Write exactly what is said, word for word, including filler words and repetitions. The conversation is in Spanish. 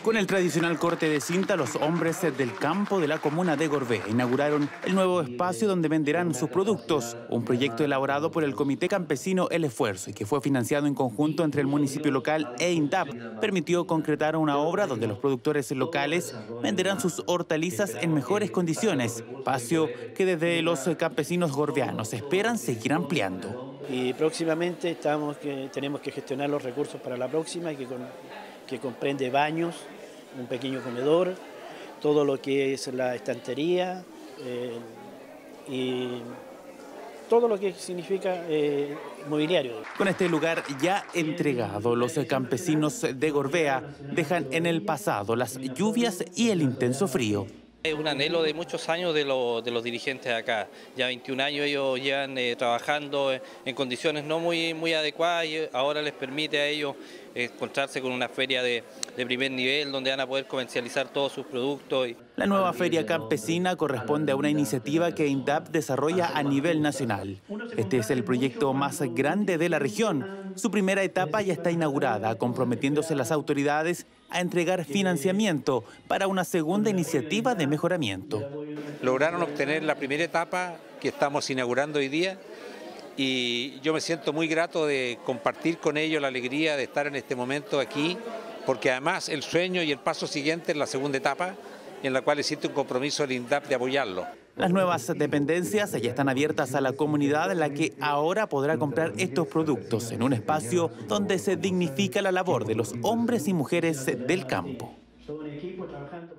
Con el tradicional corte de cinta, los hombres del campo de la comuna de Gorbea inauguraron el nuevo espacio donde venderán sus productos, un proyecto elaborado por el Comité Campesino El Esfuerzo y que fue financiado en conjunto entre el municipio local e INDAP. Permitió concretar una obra donde los productores locales venderán sus hortalizas en mejores condiciones, espacio que desde los campesinos gorbeanos esperan seguir ampliando. Y próximamente estamos que, tenemos que gestionar los recursos para la próxima, que, con, que comprende baños, un pequeño comedor, todo lo que es la estantería eh, y todo lo que significa eh, mobiliario. Con este lugar ya entregado, los campesinos de Gorbea dejan en el pasado las lluvias y el intenso frío. Es un anhelo de muchos años de, lo, de los dirigentes de acá. Ya veintiún años ellos llevan eh, trabajando en condiciones no muy, muy adecuadas y ahora les permite a ellos eh, encontrarse con una feria de, de primer nivel donde van a poder comercializar todos sus productos. La nueva feria campesina corresponde a una iniciativa que INDAP desarrolla a nivel nacional. Este es el proyecto más grande de la región. Su primera etapa ya está inaugurada, comprometiéndose las autoridades a entregar financiamiento para una segunda iniciativa de mejoramiento. Lograron obtener la primera etapa que estamos inaugurando hoy día y yo me siento muy grato de compartir con ellos la alegría de estar en este momento aquí, porque además el sueño y el paso siguiente es la segunda etapa, en la cual existe un compromiso del INDAP de apoyarlo. Las nuevas dependencias ya están abiertas a la comunidad, la que ahora podrá comprar estos productos en un espacio donde se dignifica la labor de los hombres y mujeres del campo.